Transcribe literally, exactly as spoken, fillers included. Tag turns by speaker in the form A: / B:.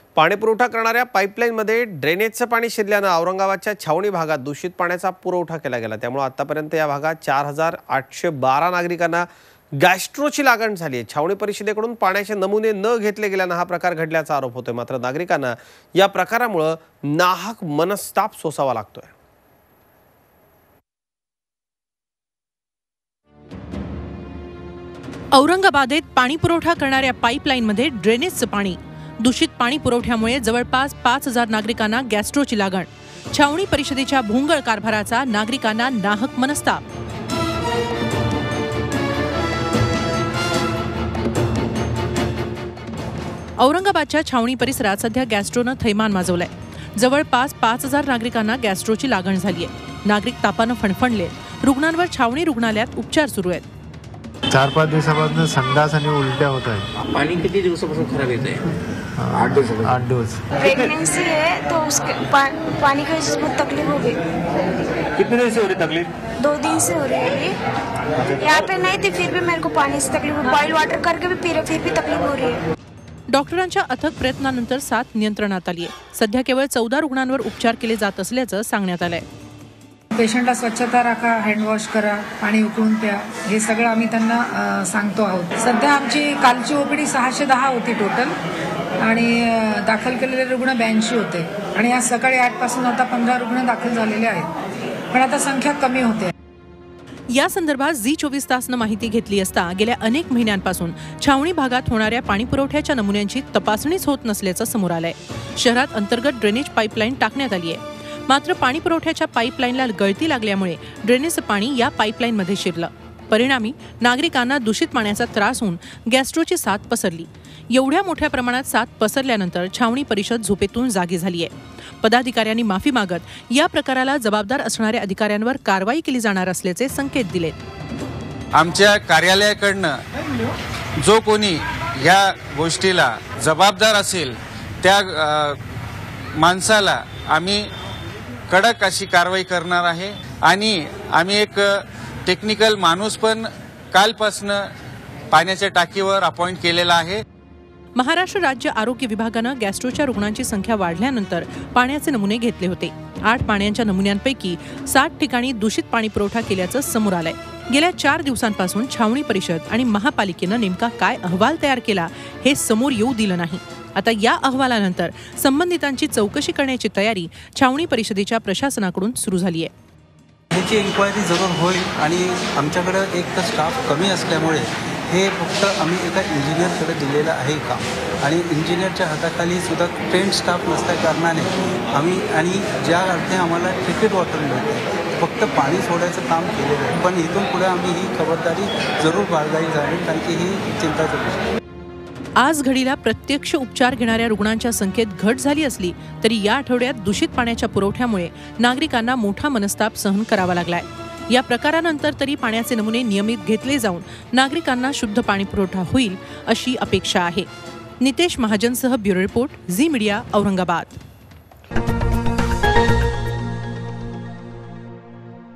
A: पाणीपुरवठा करणाऱ्या पाईपलाईनमध्ये ड्रेनेजचं पाणी शिरल्यानं औरंगाबादच्या छावणी भागात दूषित पाण्याचा पुरवठा केला गेला। त्यामुळे आतापर्यंत या भागात चार हजार आठशे बारा नागरिकांना गॅस्ट्रोची लागण झाली आहे। छावणी परिषदेकडून पाण्याचे नमुने न घेतले गेल्यानं हा प्रकार घडल्याचा आरोप होतोय। मात्र नागरिकांना या प्रकारामुळे नाहक मनस्ताप सोसावा लागतोय।
B: औरंगाबादेत पाणी पुरवठा करणाऱ्या पाईपलाईनमध्ये ड्रेनेजचं पाणी दूषित पाणी पुरवठ्यामुळे जवळपास पाच हजार नागरिकांना गॅस्ट्रोची लागण। छावणी परिषदेच्या भोंगळ कारभाराचा नागरिकांना नाहक मनस्ताप। औरंगाबादच्या छावणी परिसरात सध्या गॅस्ट्रोनं थैमान माजवलंय। जवळपास पाच हजार नागरिकांना गॅस्ट्रोची लागण झाली आहे। नागरिक तापानं फणफणले। रुग्णांवर छावणी रुग्णालयात उपचार सुरू आहेत।
C: चार पाच दिवसापासून संडास आणि उलट्या होत आहे।
D: पानी कितने दिवसापासून खराब येत आहे?
C: आठ दिवस आठ दिवस
E: प्रेगनेंसी है तो उसके पा, पानी की वजह से बहुत तकलीफ हो गई।
D: कितने दिन से हो रही तकलीफ?
E: दो दिन से हो रही है अभी। यहाँ पे नहीं थी फिर भी मेरे को पानी से तकलीफ, बॉइल वाटर करके भी पी रहे फिर भी तकलीफ हो रही है।
B: डॉक्टरांच्या अथक प्रयत्नानंतर साथ नियंत्रणात आली आहे। सध्या केवळ चौदा रुग्णांवर उपचार केले जात असल्याचं सांगण्यात आलंय।
F: पेशंटला स्वच्छता राखा, हँडवॉश करा, पाणी उकळून प्या, हे सगळं आम्ही त्यांना सांगतो आहोत। सध्या आमची कालची ओपीडी सहाशे दहा होती टोटल आणि दाखल केलेले रुग्ण ब्याऐंशी होते आणि आज सकाळी आठ पासून आता पंधरा रुग्ण दाखल झालेले आहेत, पण आता संख्या कमी होते।
B: या संदर्भात झी चोवीस तासनं माहिती घेतली असता गेल्या अनेक महिन्यांपासून छावणी भागात होणाऱ्या पाणीपुरवठ्याच्या नमुन्यांची तपासणीच होत नसल्याचं समोर आलंय। शहरात अंतर्गत ड्रेनेज पाईपलाईन टाकण्यात आली आहे, मात्र पाणीपुरवठ्याच्या पाईपलाईनला गळती लागल्यामुळे ड्रेनेजचं पाणी या पाईपलाईनमध्ये शिरलं। परिणामी नागरिकांना दूषित पाण्याचा त्रास होऊन गॅस्ट्रोची साथ पसरली। एवढ्या मोठ्या प्रमाणात साथ पसरल्यानंतर छावणी परिषद झोपेतून जागी झाली आहे। पदाधिकाऱ्यांनी माफी मागत या प्रकाराला जबाबदार असणाऱ्या अधिकाऱ्यांवर कारवाई केली जाणार असल्याचे संकेत दिलेत।
G: आमच्या कार्यालयाकडनं जो कोणी या गोष्टीला जबाबदार असेल त्या माणसाला आम्ही कडक अशी कारवाई करणार आहे आणि आम्ही एक टेक्निकल माणूस पण कालपासून पाण्याच्या टाकीवर अपॉइंट केलेला आहे।
B: महाराष्ट्र राज्य आरोग्य विभागानं गॅस्ट्रोच्या रुग्णांची संख्या वाढल्यानंतर पाण्याचे नमुने घेतले होते। आठ पाण्याच्या नमुन्यांपैकी साठ ठिकाणी दूषित पाणी पुरवठा केल्याचं समोर आलंय। गेल्या चार दिवसांपासून छावणी परिषद आणि महापालिकेनं नेमका काय अहवाल तयार केला हे समोर येऊ दिलं नाही। आता या अहवालानंतर संबंधितांची चौकशी करण्याची तयारी छावणी परिषदेच्या प्रशासनाकडून सुरू झाली आहे।
H: ह्याची इन्क्वायरी जरूर होईल आणि आमच्याकडे एक तर स्टाफ कमी असल्यामुळे हे फक्त आम्ही एका इंजिनियरकडे दिलेलं आहे का आणि इंजिनियरच्या हाताखाली सुद्धा ट्रेंड स्टाफ नसल्या कारणाने आम्ही आणि ज्या अर्थे आम्हाला ट्रीटेड वॉटर मिळते फक्त पाणी सोडायचं काम केलेलं आहे, पण इथून पुढे आम्ही ही खबरदारी जरूर बाळगावी जावी कारण की ही चिंताची गोष्ट आहे।
B: आज घडीला प्रत्यक्ष उपचार घेणाऱ्या रुग्णांच्या संख्येत घट झाली असली तरी या आठवड्यात दूषित पाण्याच्या पुरवठ्यामुळे नागरिकांना मोठा मनस्ताप सहन करावा लागलाय। या प्रकारानंतर तरी पाण्याचे नमुने नियमित घेतले जाऊन नागरिकांना शुद्ध पाणी पुरवठा होईल अशी अपेक्षा आहे। नितेश महाजनसह bureau report, Zee Media, Aurangabad.